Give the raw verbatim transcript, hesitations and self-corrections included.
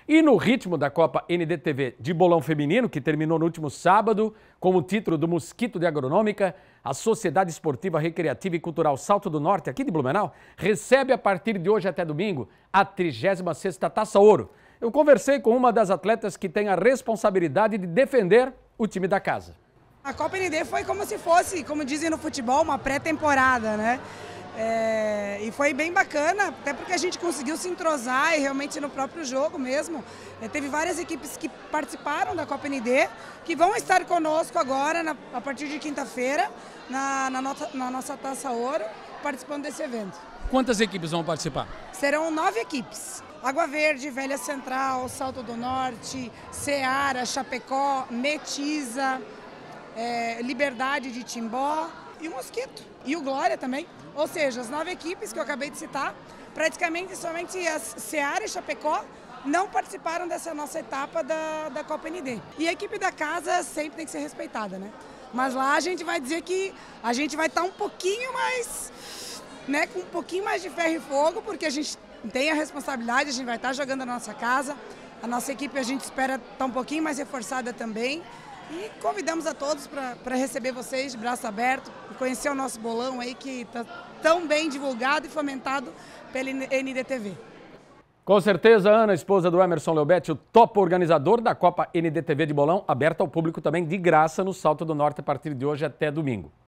E no ritmo da Copa N D T V de bolão feminino, que terminou no último sábado, com o título do Mosquito de Agronômica, a Sociedade Esportiva Recreativa e Cultural Salto do Norte, aqui de Blumenau, recebe a partir de hoje até domingo a trigésima sexta Taça Ouro. Eu conversei com uma das atletas que tem a responsabilidade de defender o time da casa. A Copa N D foi como se fosse, como dizem no futebol, uma pré-temporada, né? É, e foi bem bacana, até porque a gente conseguiu se entrosar e realmente no próprio jogo mesmo. É, teve várias equipes que participaram da Copa N D, que vão estar conosco agora, na, a partir de quinta-feira, na, na, na nossa Taça Ouro, participando desse evento. Quantas equipes vão participar? Serão nove equipes. Água Verde, Velha Central, Salto do Norte, Ceará, Chapecó, Metiza, é, Liberdade de Timbó e o Mosquito. E o Glória também. Ou seja, as nove equipes que eu acabei de citar, praticamente somente as Ceará e Chapecó não participaram dessa nossa etapa da, da Copa N D. E a equipe da casa sempre tem que ser respeitada, né? Mas lá a gente vai dizer que a gente vai estar um pouquinho mais, né, com um pouquinho mais de ferro e fogo, porque a gente tem a responsabilidade, a gente vai estar jogando na nossa casa. A nossa equipe a gente espera estar um pouquinho mais reforçada também. E convidamos a todos para receber vocês de braço aberto e conhecer o nosso bolão aí que está tão bem divulgado e fomentado pela N D T V. Com certeza, Ana, esposa do Emerson Leobetti, o top organizador da Copa N D T V de bolão, aberta ao público também de graça no Salto do Norte a partir de hoje até domingo.